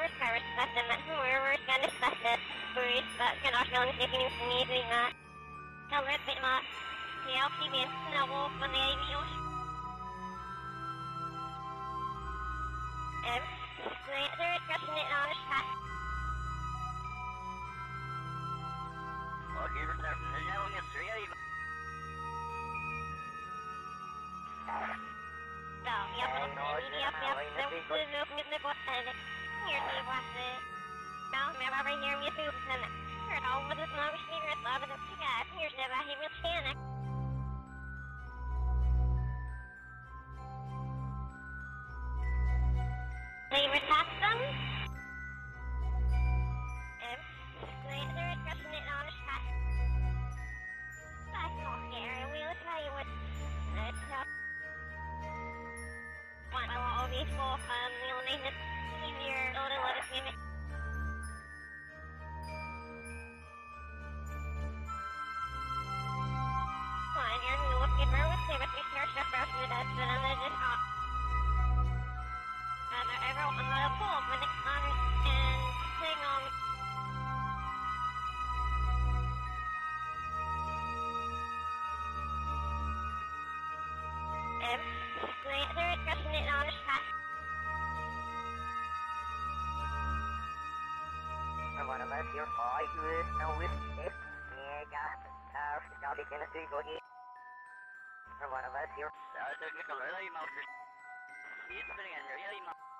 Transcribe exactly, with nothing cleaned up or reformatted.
Respecten wherever it's gonna respect it, but can auch gar nicht definitiv nicht mehr. Kann wird mit mal die auch die Menschen aber von der Videos. Ähm, there is question it on the chat. Okay, we're starting to know it's really. So, ja, but yep, yep, there was no with the button. Here, see what's it. Now, remember here, me too, and heard all with this long secret, love and she got. Here's never he will stand it. They were tapped them. Um, there is question it on the chat. I don't care, we'll tell you what. Let's help. One, I will always go, um, we'll make it easier, so to let us name it. Fine, you're new with the road, say what you search up first with us, and then just hop. And everyone will pull for the on and hang on. Um, there is question it on the chat. I want to let your boy do it, no with it. Yeah, got the car, got the Tennessee boogie. I want to let your. That's a good, really, Moses. It's pretty good, really, Moses.